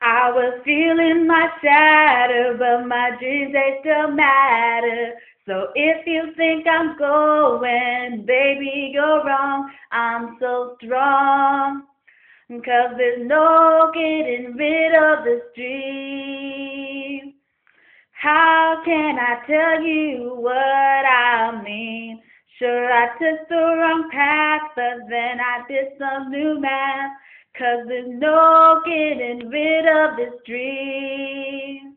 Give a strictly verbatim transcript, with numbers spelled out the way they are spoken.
I was feeling my shadow, but my dreams, they still matter. So if you think I'm going, baby, you're wrong. I'm so strong, 'cause there's no getting rid of this dream. How can I tell you what I mean? Sure, I took the wrong path, but then I did some new math. 'Cause there's no getting rid of this dream.